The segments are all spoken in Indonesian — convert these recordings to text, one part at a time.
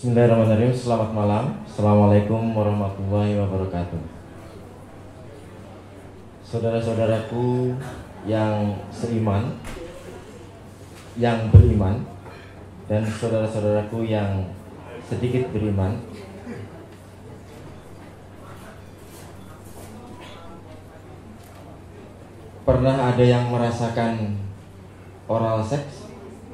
Bismillahirrahmanirrahim. Selamat malam. Assalamualaikum warahmatullahi wabarakatuh. Saudara-saudaraku yang seiman, yang beriman, dan saudara-saudaraku yang sedikit beriman, pernah ada yang merasakan oral seks?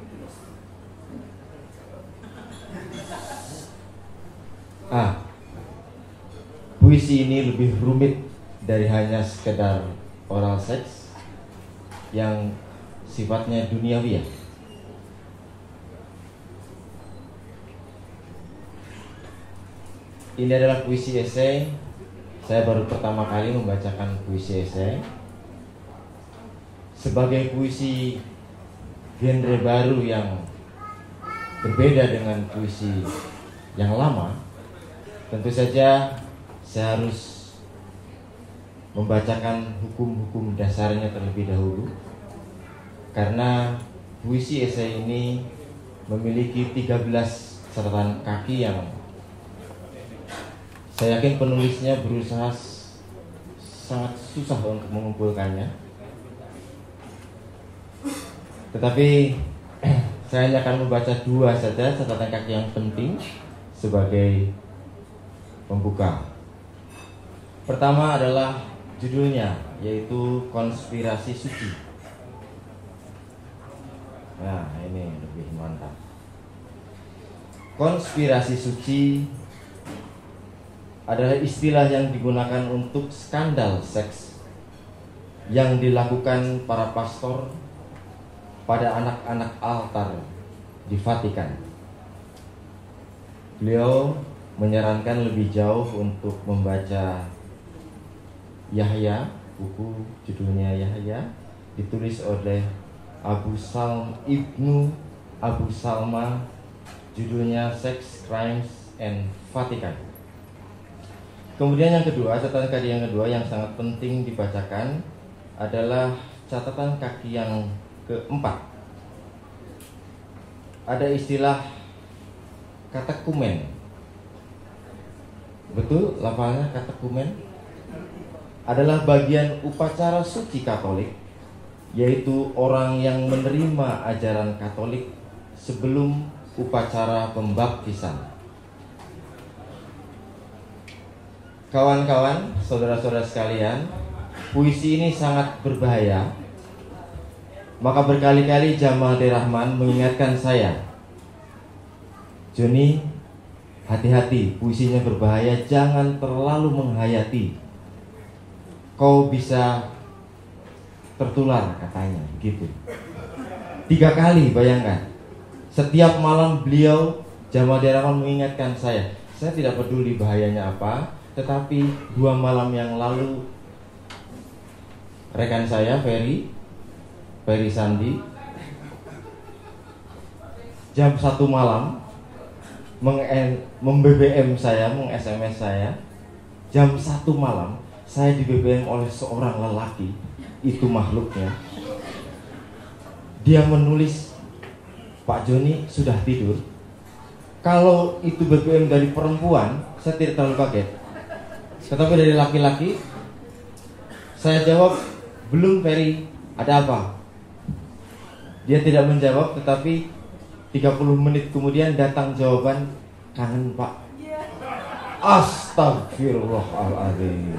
Puisi ini lebih rumit dari hanya sekedar oral seks yang sifatnya duniawi ya. Ini adalah puisi esai. Saya baru pertama kali membacakan puisi esai sebagai puisi genre baru yang berbeda dengan puisi yang lama. Tentu saja saya harus membacakan hukum-hukum dasarnya terlebih dahulu, karena puisi esai ini memiliki 13 catatan kaki yang saya yakin penulisnya berusaha sangat susah untuk mengumpulkannya. Tetapi saya hanya akan membaca 2 saja catatan kaki yang penting sebagai pembuka. Pertama adalah judulnya, yaitu Konspirasi Suci. Nah, ini lebih mantap. Konspirasi suci adalah istilah yang digunakan untuk skandal seks yang dilakukan para pastor pada anak-anak altar di Vatikan. Beliau menyarankan lebih jauh untuk membaca Yahya, buku judulnya Yahya, ditulis oleh Ibnu Abu Salma, judulnya Sex, Crimes, and Vatican. Kemudian yang kedua, catatan kaki yang kedua yang sangat penting dibacakan adalah catatan kaki yang keempat. Ada istilah katekumen. Betul lafalnya katekumen? Adalah bagian upacara suci Katolik, yaitu orang yang menerima ajaran Katolik sebelum upacara pembaptisan. Kawan-kawan, saudara-saudara sekalian, puisi ini sangat berbahaya. Maka berkali-kali Jamal Rahman mengingatkan saya, Joni, hati-hati, puisinya berbahaya, jangan terlalu menghayati. Kau bisa tertular, katanya gitu. 3 kali, bayangkan. Setiap malam beliau, Jamal Rahman, mengingatkan saya. Saya tidak peduli bahayanya apa, tetapi 2 malam yang lalu rekan saya Ferry Sandi jam 1 malam mem-BBM saya, meng-SMS saya. Jam 1 malam saya di BBM oleh seorang lelaki, itu makhluknya. Dia menulis, Pak Joni sudah tidur. Kalau itu BBM dari perempuan, saya tidak terlalu kaget. Tetapi dari laki-laki, saya jawab, belum Ferry, ada apa? Dia tidak menjawab, tetapi 30 menit kemudian datang jawaban, kangen Pak. Astagfirullahaladzim.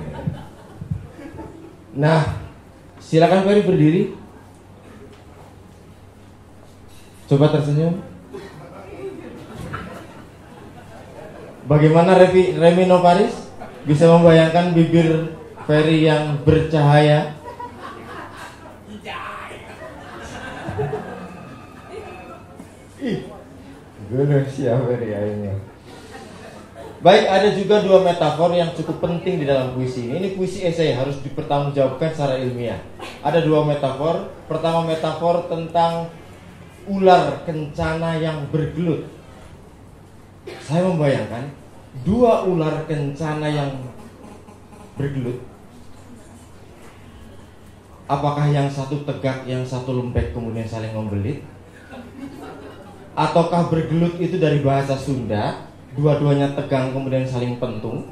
Nah, silakan Ferry berdiri. Coba tersenyum. Bagaimana Remi Novaris bisa membayangkan bibir Ferry yang bercahaya? Gue siapa Ferry akhirnya. Baik, ada juga 2 metafor yang cukup penting di dalam puisi ini. Ini puisi esai, harus dipertanggungjawabkan secara ilmiah. Ada 2 metafor. Pertama, metafor tentang ular kencana yang bergelut. Saya membayangkan 2 ular kencana yang bergelut. Apakah yang satu tegak, yang satu lembek, kemudian saling membelit? Ataukah bergelut itu dari bahasa Sunda dua-duanya tegang kemudian saling pentung.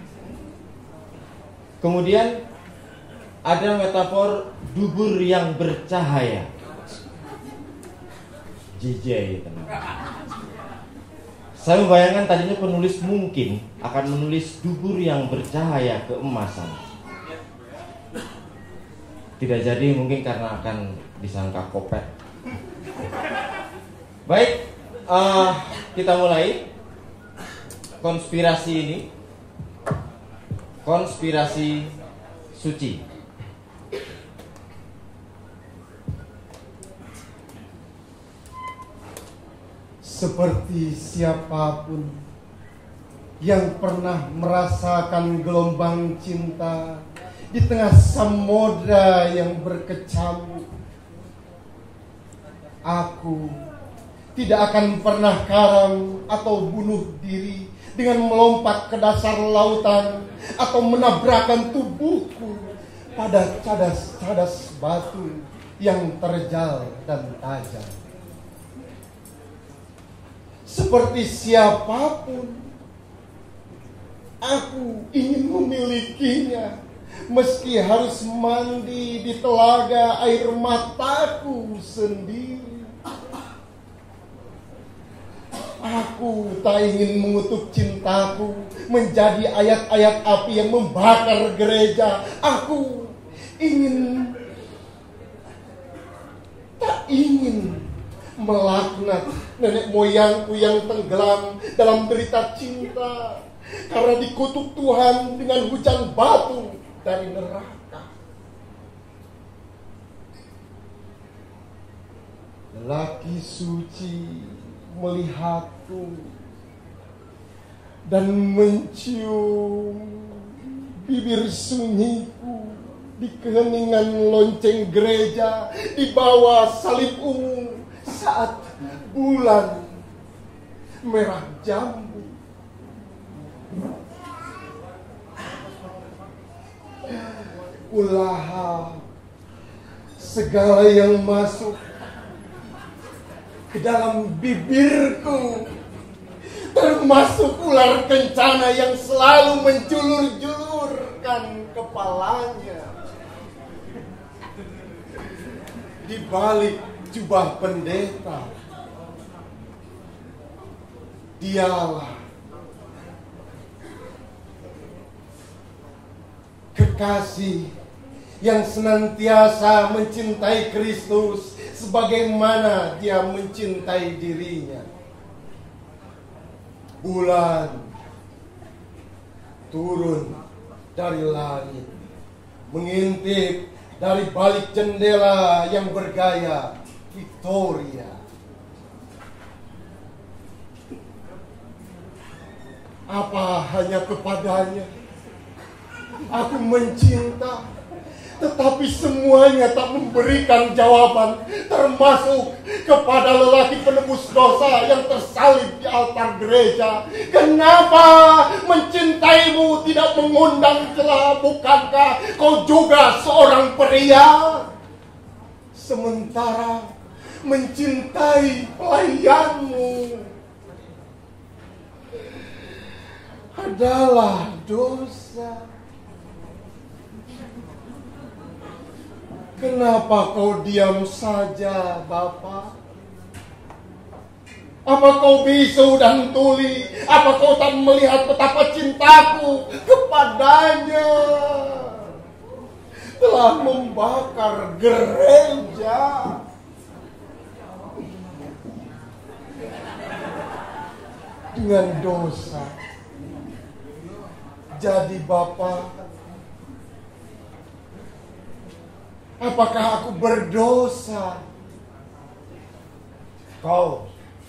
Kemudian ada metafor dubur yang bercahaya. JJ tenang. Saya membayangkan tadinya penulis mungkin akan menulis dubur yang bercahaya keemasan. Tidak jadi mungkin karena akan disangka kopet. Baik, kita mulai konspirasi ini. Konspirasi suci. Seperti siapapun yang pernah merasakan gelombang cinta di tengah samudra yang berkecamuk, aku tidak akan pernah karam atau bunuh diri dengan melompat ke dasar lautan atau menabrakkan tubuhku pada cadas-cadas batu yang terjal dan tajam. Seperti siapapun, aku ingin memilikinya, meski harus mandi di telaga air mataku sendiri. Aku tak ingin mengutuk cintaku menjadi ayat-ayat api yang membakar gereja. Aku tak ingin melaknat nenek moyangku yang tenggelam dalam derita cinta karena dikutuk Tuhan dengan hujan batu dari neraka. Lelaki suci melihatku dan mencium bibir sunyiku di keheningan lonceng gereja di bawah salib ungu saat bulan merah jambu. Ulah segala yang masuk ke dalam bibirku, termasuk ular kencana yang selalu menjulur-julurkan kepalanya di balik jubah pendeta. Dialah kekasih yang senantiasa mencintai Kristus sebagaimana dia mencintai dirinya. Bulan turun dari langit, mengintip dari balik jendela yang bergaya Victoria. Apa hanya kepadanya aku mencinta, tetapi semuanya tak memberikan jawaban, termasuk kepada lelaki penebus dosa yang tersalib di altar gereja. Kenapa mencintaimu tidak mengundang celah? Bukankah kau juga seorang pria? Sementara mencintai pelayanmu adalah dosa. Kenapa kau diam saja, Bapa? Apa kau bisu dan tuli? Apa kau tak melihat betapa cintaku kepadanya telah membakar gereja? Dengan dosa. Jadi Bapa, apakah aku berdosa? Kau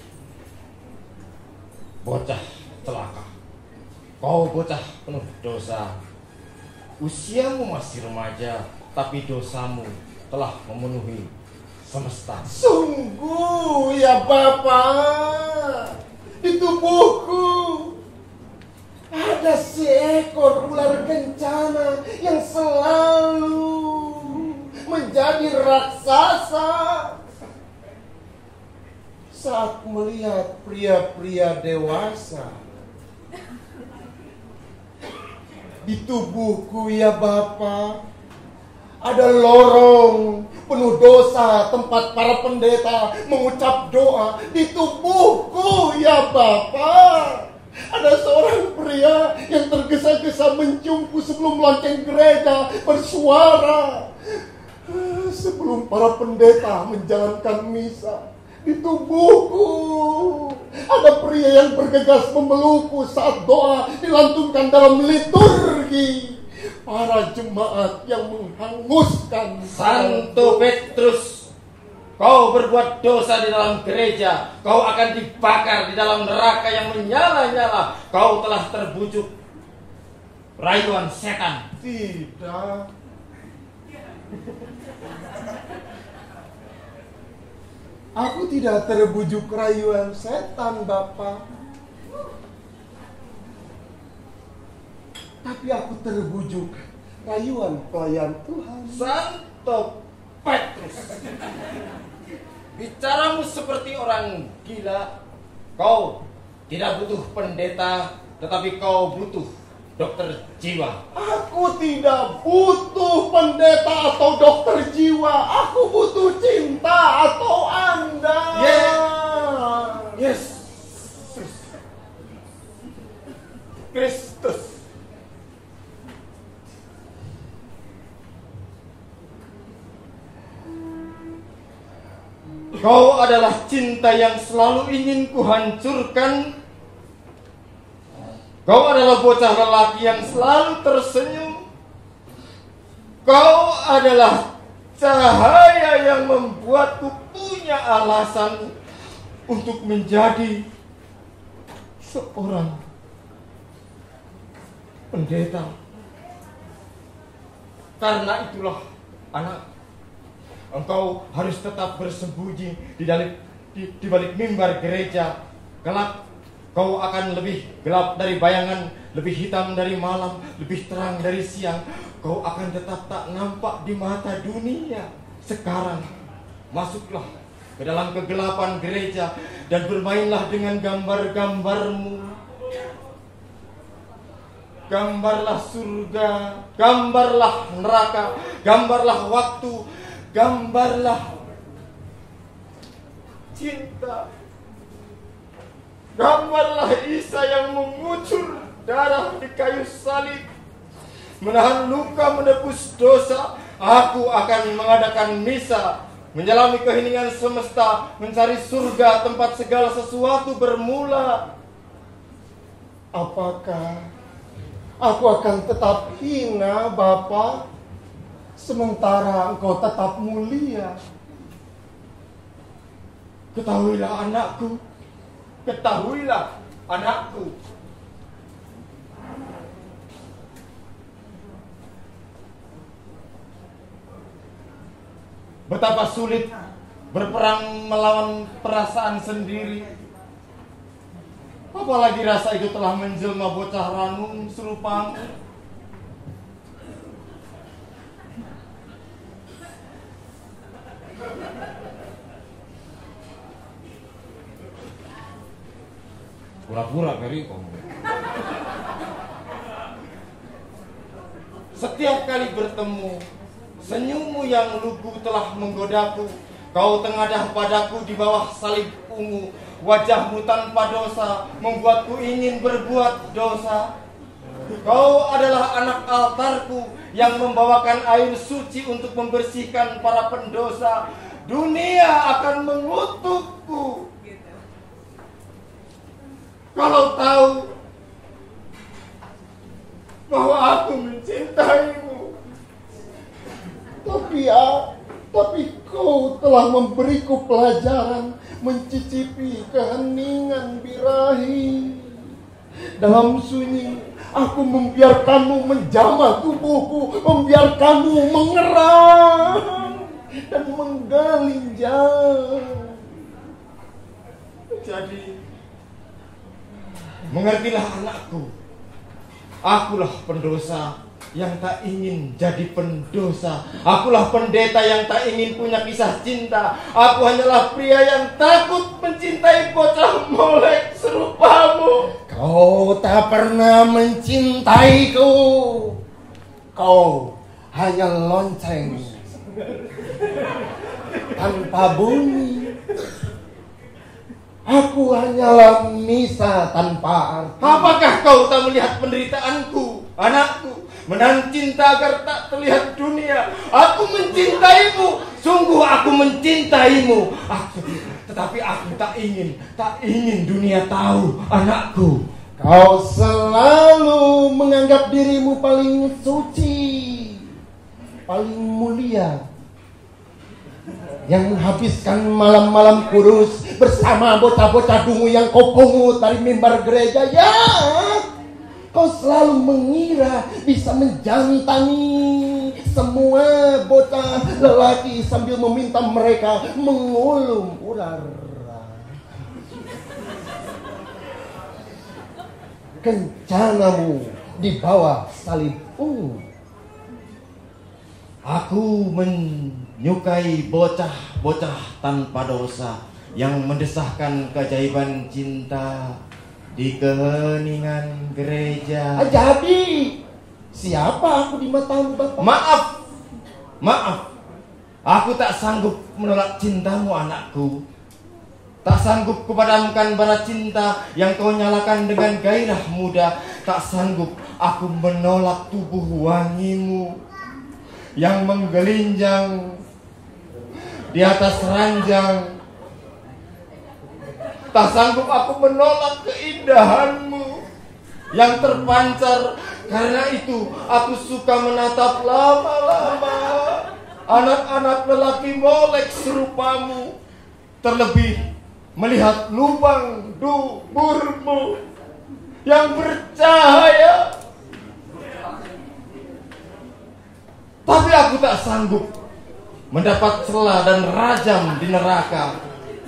bocah celaka. Kau bocah penuh dosa. Usiamu masih remaja, tapi dosamu telah memenuhi semesta. Sungguh ya Bapa, di tubuhku ada seekor ular kencana yang selalu menjadi raksasa saat melihat pria-pria dewasa Di tubuhku ya Bapa, ada lorong penuh dosa tempat para pendeta mengucap doa. Di tubuhku ya Bapa, ada seorang pria yang tergesa-gesa menciumku sebelum lonceng gereja bersuara. Sebelum para pendeta menjalankan misa. Di tubuhku ada pria yang bergegas memelukku saat doa dilantunkan dalam liturgi. Para jemaat yang menghanguskan. Santo Petrus, kau berbuat dosa di dalam gereja. Kau akan dibakar di dalam neraka yang menyala-nyala. Kau telah terbujuk rayuan setan. Tidak. Aku tidak terbujuk rayuan setan, Bapak. Tapi aku terbujuk rayuan pelayan Tuhan. Santo Petrus, bicaramu seperti orang gila. Kau tidak butuh pendeta, tetapi kau butuh dokter jiwa. Aku tidak butuh pendeta atau dokter jiwa. Aku butuh cinta atau Anda. Yes. Kristus. Kau adalah cinta yang selalu ingin kuhancurkan. Kau adalah bocah lelaki yang selalu tersenyum. Kau adalah cahaya yang membuatku punya alasan untuk menjadi seorang pendeta. Karena itulah anak, engkau harus tetap bersembunyi di balik mimbar gereja. Kelak kau akan lebih gelap dari bayangan, lebih hitam dari malam, lebih terang dari siang. Kau akan tetap tak nampak di mata dunia. Sekarang masuklah ke dalam kegelapan gereja dan bermainlah dengan gambar-gambarmu. Gambarlah surga, gambarlah neraka, gambarlah waktu, gambarlah cinta. Gambarlah Isa yang mengucur darah di kayu salib, menahan luka, menebus dosa. Aku akan mengadakan misa, menyelami keheningan semesta, mencari surga tempat segala sesuatu bermula. Apakah aku akan tetap hina, Bapa, sementara engkau tetap mulia? Ketahuilah anakku, ketahuilah anakku. Betapa sulit berperang melawan perasaan sendiri. Apalagi rasa itu telah menjelma bocah ranum serupamu. Pura-pura kali kamu. Setiap kali bertemu, senyummu yang lugu telah menggodaku. Kau tengadah padaku di bawah salib ungu. Wajahmu tanpa dosa membuatku ingin berbuat dosa. Kau adalah anak altarku yang membawakan air suci untuk membersihkan para pendosa. Dunia akan mengutukku kalau tahu bahwa aku mencintaimu. Tapi kau telah memberiku pelajaran mencicipi keheningan birahi. Dalam sunyi, aku membiarkanmu menjamah tubuhku, membiarkanmu mengerang dan menggalinjang. Jadi, mengertilah anakku, akulah pendosa yang tak ingin jadi pendosa. Akulah pendeta yang tak ingin punya kisah cinta. Aku hanyalah pria yang takut mencintai bocah molek serupamu. Kau tak pernah mencintaiku. Kau hanya lonceng tanpa bunyi. Aku hanyalah misa tanpa arti. Apakah kau tak melihat penderitaanku, anakku? Menahan cinta agar tak terlihat dunia. Aku mencintaimu, sungguh aku mencintaimu. Tetapi aku tak ingin dunia tahu, anakku. Kau selalu menganggap dirimu paling suci, paling mulia, yang menghabiskan malam-malam kurus bersama bocah-bocah dungu yang kau pungut dari mimbar gereja. Ya, kau selalu mengira bisa menjantangi semua bocah lelaki sambil meminta mereka mengulum ular. Kencanamu di bawah salib ungu. Aku menyukai bocah-bocah tanpa dosa yang mendesahkan keajaiban cinta di keheningan gereja. Jadi, siapa aku di matamu, Bapak? Maaf. Aku tak sanggup menolak cintamu, anakku. Tak sanggup kupadamkan bara cinta yang kau nyalakan dengan gairah muda. Tak sanggup aku menolak tubuh wangimu yang menggelinjang di atas ranjang. Tak sanggup aku menolak keindahanmu yang terpancar. Karena itu aku suka menatap lama-lama anak-anak lelaki molek serupamu. Terlebih melihat lubang duburmu yang bercahaya. Tapi aku tak sanggup mendapat celah dan rajam di neraka.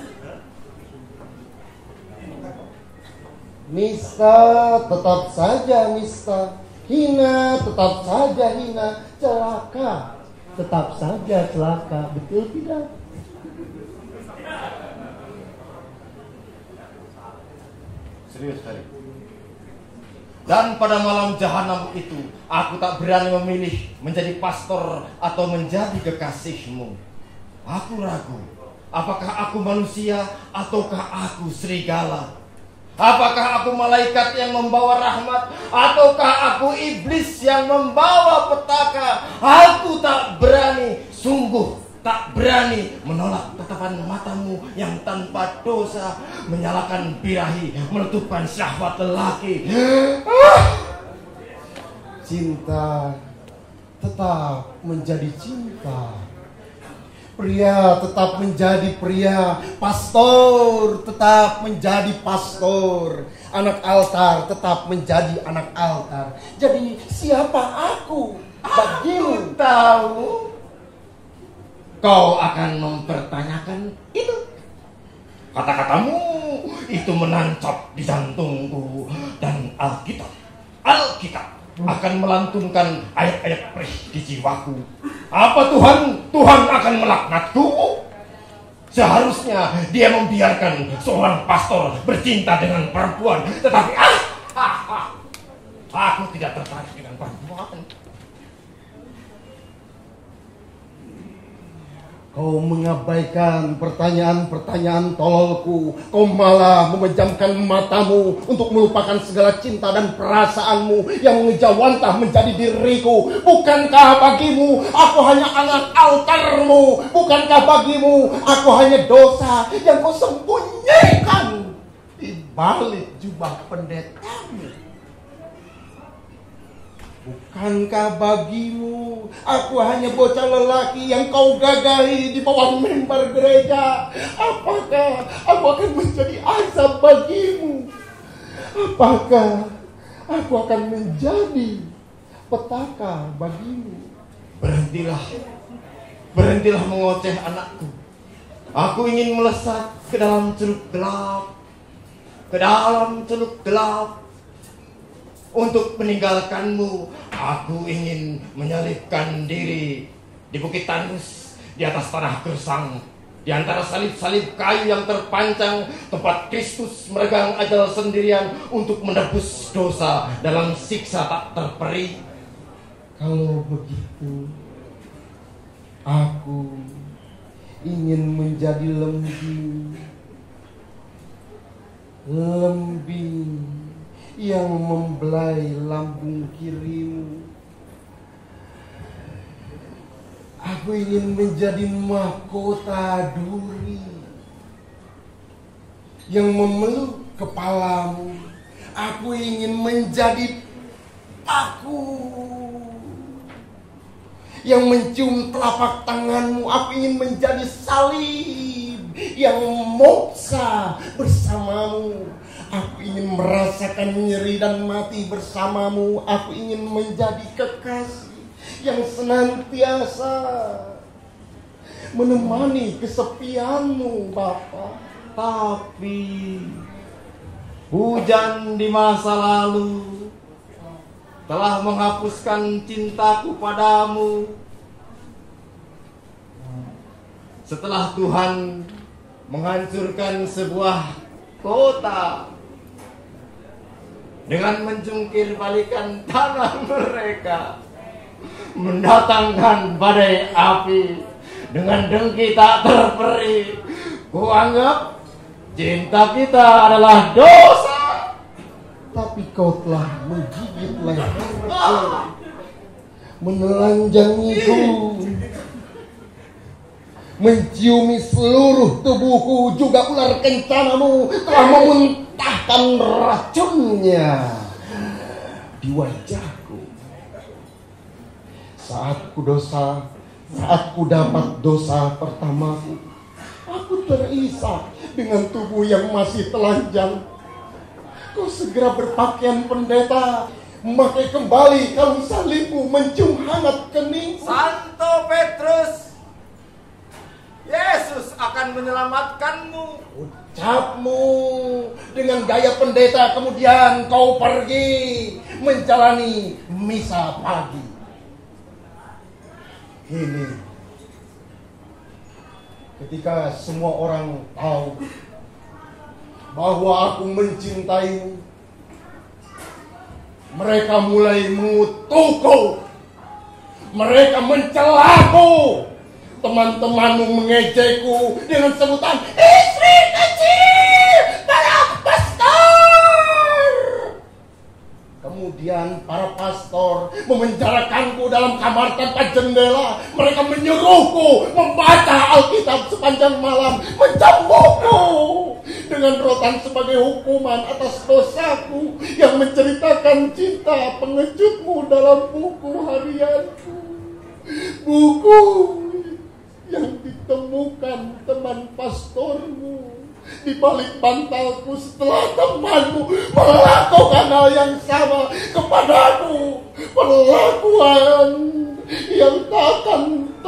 Nista tetap saja nista, hina tetap saja hina, celaka tetap saja celaka. Betul tidak? Serius tadi. Dan pada malam jahanam itu, aku tak berani memilih menjadi pastor atau menjadi kekasihmu. Aku ragu, apakah aku manusia ataukah aku serigala? Apakah aku malaikat yang membawa rahmat ataukah aku iblis yang membawa petaka? Aku tak berani, sungguh tak berani menolak tatapan matamu yang tanpa dosa, menyalakan birahi, meletupkan syahwat lelaki. Cinta tetap menjadi cinta. Pria tetap menjadi pria, pastor tetap menjadi pastor, anak altar tetap menjadi anak altar. Jadi siapa aku bagimu? Aku tahu kau akan mempertanyakan itu. Kata-katamu itu menancap di jantungku dan Alkitab akan melantunkan ayat-ayat perih di jiwaku. Apa Tuhan akan melaknatku? Seharusnya dia membiarkan seorang pastor bercinta dengan perempuan, tetapi aku tidak tertarik dengan perempuan. Kau mengabaikan pertanyaan-pertanyaan tololku. Kau malah memejamkan matamu untuk melupakan segala cinta dan perasaanmu yang mengejawantah menjadi diriku. Bukankah bagimu aku hanya anak altarmu? Bukankah bagimu aku hanya dosa yang kau sembunyikan di balik jubah pendetamu? Bukankah bagimu aku hanya bocah lelaki yang kau gagahi di bawah mimbar gereja? Apakah aku akan menjadi azab bagimu? Apakah aku akan menjadi petaka bagimu? Berhentilah mengoceh anakku. Aku ingin melesat ke dalam ceruk gelap, untuk meninggalkanmu. Aku ingin menyalipkan diri di Bukit Tandus, di atas tanah gersang, Di antara salib-salib kayu yang terpancang, tempat Kristus meregang ajal sendirian untuk menebus dosa dalam siksa tak terperi. Kalau begitu, aku ingin menjadi lembing yang membelai lambung kirimu. Aku ingin menjadi mahkota duri yang memeluk kepalamu. Aku ingin menjadi paku yang mencium telapak tanganmu. Aku ingin menjadi salib yang moksa bersamamu. Aku ingin merasakan nyeri dan mati bersamamu. Aku ingin menjadi kekasih yang senantiasa menemani kesepianmu, Bapa. Tapi hujan di masa lalu telah menghapuskan cintaku padamu. Setelah Tuhan menghancurkan sebuah kota dengan mencungkir balikan tanah mereka, mendatangkan badai api dengan dengki tak terperi, kuanggap cinta kita adalah dosa. Tapi kau telah menggigit leherku, menelanjangiku, menciumi seluruh tubuhku. Juga ular kencanamu telah memuntahkan racunnya di wajahku. Saat ku dapat dosa pertamaku, aku terisak dengan tubuh yang masih telanjang. Kau segera berpakaian pendeta, memakai kembali kalung salibmu, mencium hangat keningku. Santo Petrus, Yesus akan menyelamatkanmu. Ucapmu dengan gaya pendeta, kemudian kau pergi menjalani misa pagi. Ini ketika semua orang tahu bahwa aku mencintaimu, mereka mulai mengutukku, mereka mencelaku. Teman-temanmu mengejekku dengan sebutan istri kecil para pastor. Kemudian para pastor memenjarakanku dalam kamar tanpa jendela. Mereka menyuruhku membaca Alkitab sepanjang malam, mencambukku dengan rotan sebagai hukuman atas dosaku yang menceritakan cinta pengejutmu dalam buku harianku. Buku yang ditemukan teman pastormu di balik bantalku setelah temanmu melakukan hal yang sama kepadaku. Perlakuan yang tak akan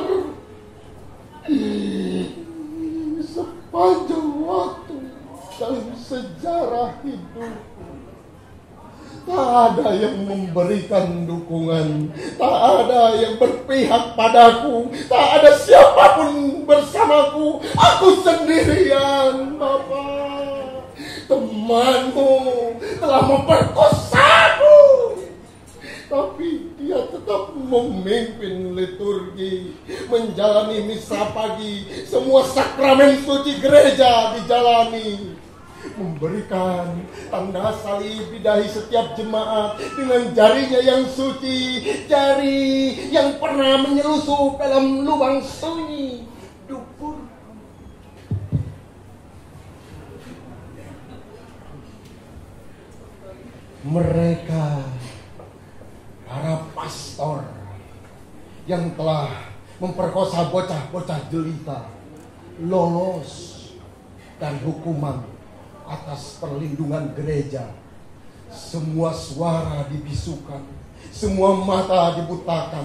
sepanjang waktu dalam sejarah hidupku. Tak ada yang memberikan dukungan, tak ada yang berpihak padaku, tak ada siapapun bersamaku. Aku sendirian, Bapak. Temanmu telah memperkosaku, tapi dia tetap memimpin liturgi, menjalani misa pagi, semua sakramen suci gereja dijalani, memberikan tanda salib di dahi setiap jemaat dengan jarinya yang suci, jari yang pernah menyelusup dalam lubang sunyi dubur. Mereka, para pastor yang telah memperkosa bocah-bocah jelita, lolos dan hukuman atas perlindungan gereja. Semua suara dibisukan, semua mata dibutakan.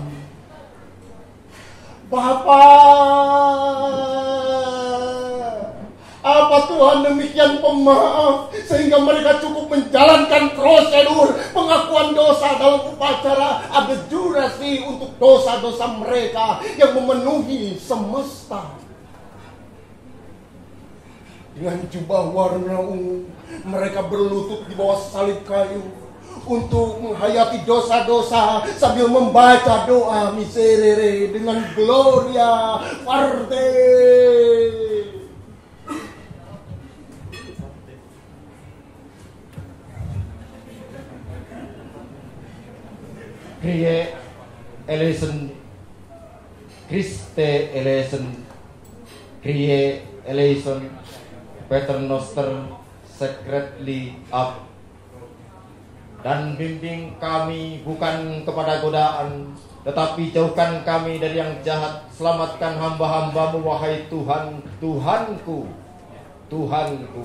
Bapak, apa Tuhan demikian pemaaf sehingga mereka cukup menjalankan prosedur pengakuan dosa dalam upacara abjurasi untuk dosa-dosa mereka yang memenuhi semesta? Dengan jubah warna ungu, mereka berlutut di bawah salib kayu untuk menghayati dosa-dosa sambil membaca doa Miserere dengan Gloria Parte. Kyrie eleison, Christe eleison, Kyrie eleison, Pater Noster secretly up. Dan bimbing kami bukan kepada godaan, tetapi jauhkan kami dari yang jahat. Selamatkan hamba-hambamu, wahai Tuhan, Tuhanku, Tuhanku.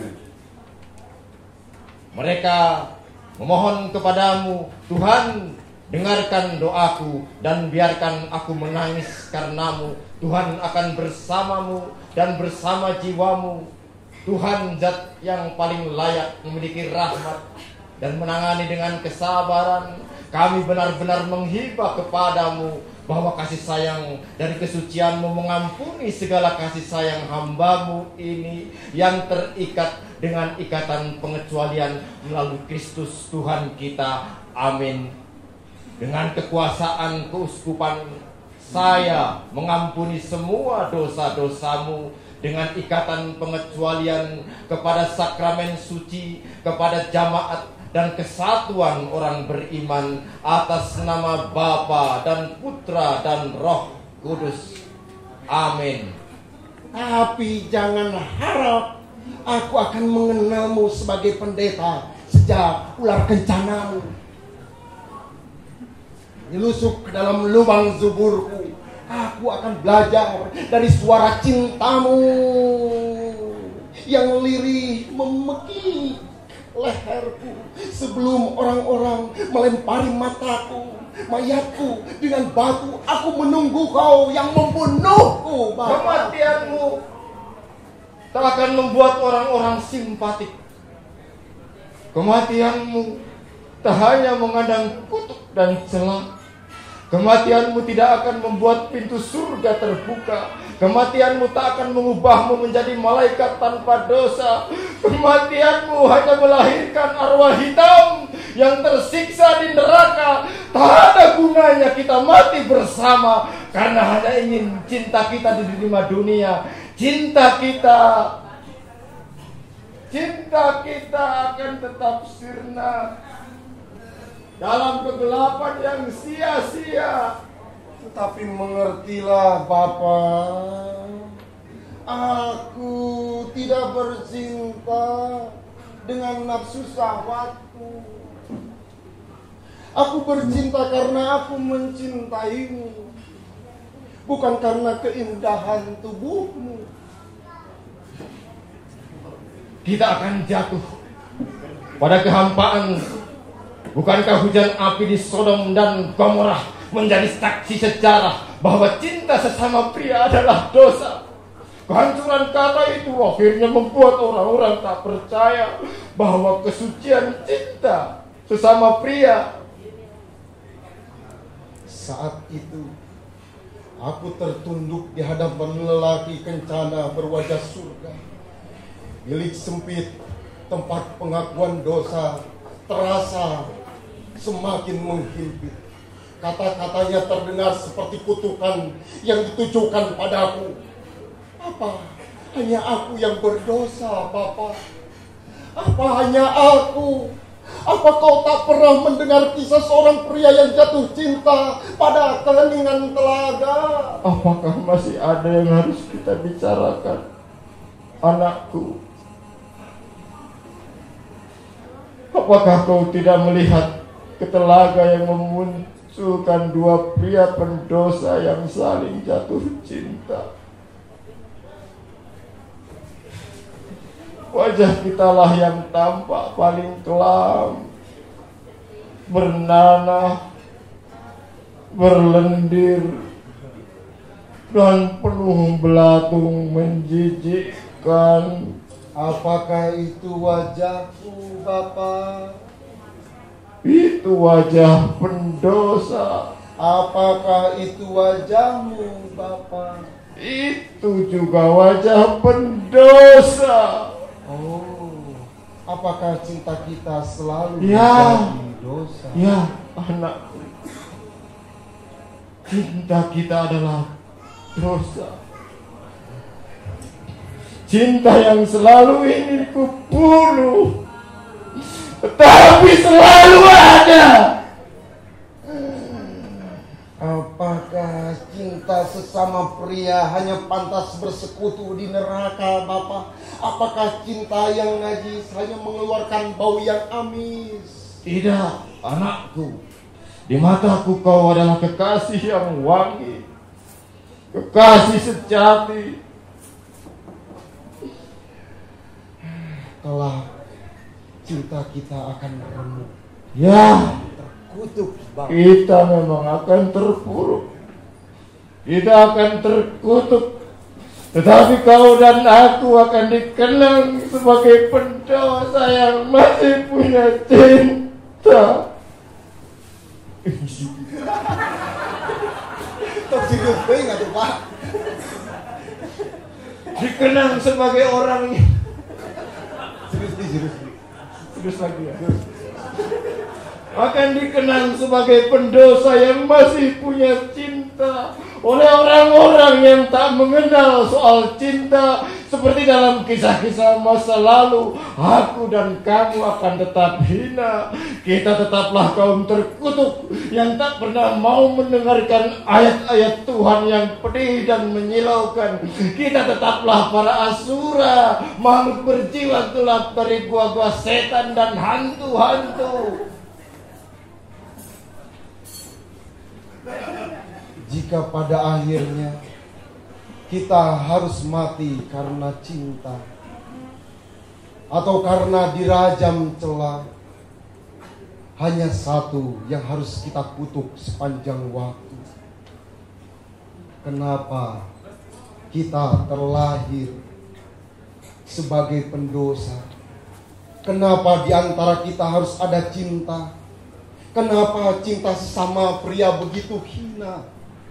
Mereka memohon kepadamu, Tuhan, dengarkan doaku dan biarkan aku menangis karenamu. Tuhan akan bersamamu dan bersama jiwamu. Tuhan zat yang paling layak memiliki rahmat dan menangani dengan kesabaran. Kami benar-benar menghibah kepadamu bahwa kasih sayang dari kesucianmu mengampuni segala kasih sayang hambamu ini yang terikat dengan ikatan pengecualian melalui Kristus Tuhan kita. Amin. Dengan kekuasaan keuskupan, saya mengampuni semua dosa-dosamu dengan ikatan pengecualian kepada sakramen suci, kepada jamaat dan kesatuan orang beriman, atas nama Bapa dan Putra dan Roh Kudus. Amin. Tapi jangan harap aku akan mengenalmu sebagai pendeta sejak ular kencanamu menyusup ke dalam lubang zuburku. Aku akan belajar dari suara cintamu yang lirih memekik leherku sebelum orang-orang melempari mataku, mayatku dengan batu. Aku menunggu kau yang membunuhku, Bapa. Kematianmu tak akan membuat orang-orang simpatik. Kematianmu tak hanya mengandang kutuk dan celah. Kematianmu tidak akan membuat pintu surga terbuka. Kematianmu tak akan mengubahmu menjadi malaikat tanpa dosa. Kematianmu hanya melahirkan arwah hitam yang tersiksa di neraka. Tak ada gunanya kita mati bersama, karena hanya ingin cinta kita diterima dunia. Cinta kita akan tetap sirna dalam kegelapan yang sia-sia. Tetapi mengertilah, Bapa, aku tidak bercinta dengan nafsu syahwatku. Aku bercinta karena aku mencintaimu, bukan karena keindahan tubuhmu. Kita akan jatuh pada kehampaan. Bukankah hujan api di Sodom dan Gomorrah menjadi saksi sejarah bahwa cinta sesama pria adalah dosa? Kehancuran kata itu akhirnya membuat orang-orang tak percaya bahwa kesucian cinta sesama pria. Saat itu aku tertunduk di hadapan lelaki kencana berwajah surga. Bilik sempit tempat pengakuan dosa terasa semakin menghimpit. Kata-katanya terdengar seperti kutukan yang ditujukan padaku. Apa hanya aku yang berdosa, Bapa? Apa hanya aku? Apa kau tak pernah mendengar kisah seorang pria yang jatuh cinta pada keheningan telaga? Apakah masih ada yang harus kita bicarakan, anakku? Apakah kau tidak melihat ke telaga yang memunculkan dua pria pendosa yang saling jatuh cinta? Wajah kitalah yang tampak paling kelam, bernanah, berlendir, dan penuh belatung menjijikkan. Apakah itu wajahku, Bapa? Itu wajah pendosa. Apakah itu wajahmu, Bapa? Itu juga wajah pendosa. Apakah cinta kita selalu Ya. menjadi dosa? Ya, anakku. Cinta kita adalah dosa. Cinta yang selalu ingin kubunuh, tetapi selalu ada. Apakah cinta sesama pria hanya pantas bersekutu di neraka, Bapak? Apakah cinta yang najis hanya mengeluarkan bau yang amis? Tidak, anakku. Di mataku kau adalah kekasih yang wangi, kekasih sejati. Kelak cinta kita akan remuk, Ya, terkutuk, Bapak. kita memang akan terpuruk. Kita akan terkutuk. Tetapi kau dan aku akan dikenang sebagai pendosa yang masih punya cinta. Tok sirup deui atuh, Pak. Dikenang sebagai orang yang... Serius. Terus lagi ya. Akan dikenang sebagai pendosa yang masih punya cinta oleh orang-orang yang tak mengenal soal cinta. Seperti dalam kisah-kisah masa lalu, aku dan kamu akan tetap hina. Kita tetaplah kaum terkutuk yang tak pernah mau mendengarkan ayat-ayat Tuhan yang pedih dan menyilaukan. Kita tetaplah para asura, makhluk berjiwa gelap dari gua-gua setan dan hantu-hantu. Jika pada akhirnya kita harus mati karena cinta atau karena dirajam celah, hanya satu yang harus kita kutuk sepanjang waktu. Kenapa kita terlahir sebagai pendosa? Kenapa di antara kita harus ada cinta? Kenapa cinta sesama pria begitu hina?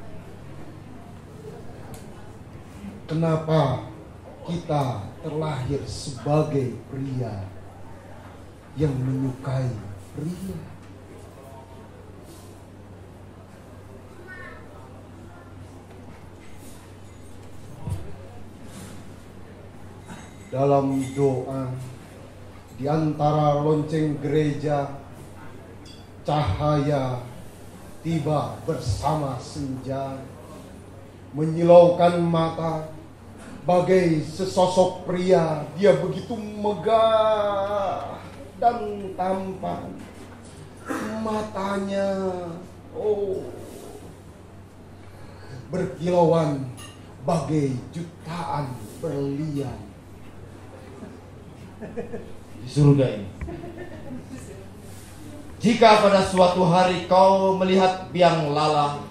Kenapa kita terlahir sebagai pria yang menyukai pria? Dalam doa di antara lonceng gereja, cahaya tiba bersama senja, menyilaukan mata. Bagai sesosok pria, dia begitu megah dan tampan. Matanya, berkilauan bagai jutaan berlian. Di surga ini, jika pada suatu hari kau melihat biang lala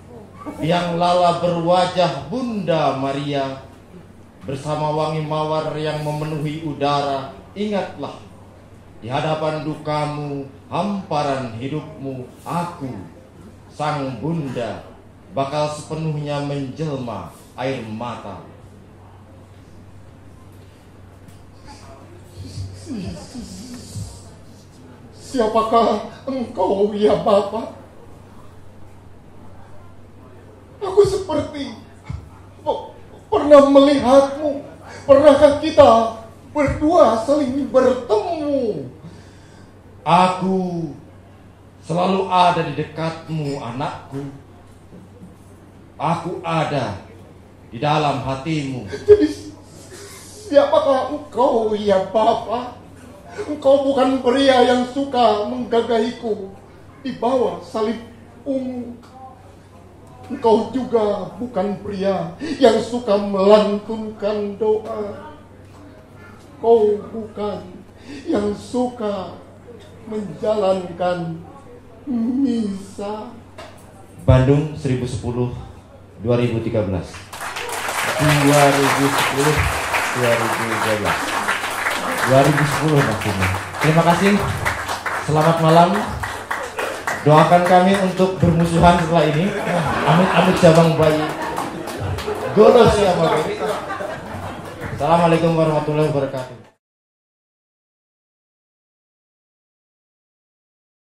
berwajah Bunda Maria bersama wangi mawar yang memenuhi udara, ingatlah, di hadapan dukamu, hamparan hidupmu, aku, sang bunda, bakal sepenuhnya menjelma air mata. Siapakah engkau ya Bapak? Aku seperti pernah melihatmu. Pernahkah kita berdua saling bertemu? Aku selalu ada di dekatmu, anakku. Aku ada di dalam hatimu. Jadi siapakah engkau ya Bapak? Engkau bukan pria yang suka menggagahiku di bawah salib ungu. Engkau juga bukan pria yang suka melantunkan doa. Kau bukan yang suka menjalankan misa. Bandung 1010 2013. 2013. Maksudnya. Terima kasih. Selamat malam. Doakan kami untuk bermusuhan setelah ini. Amit-amit cabang bayi. Golos ya, Assalamualaikum warahmatullahi wabarakatuh.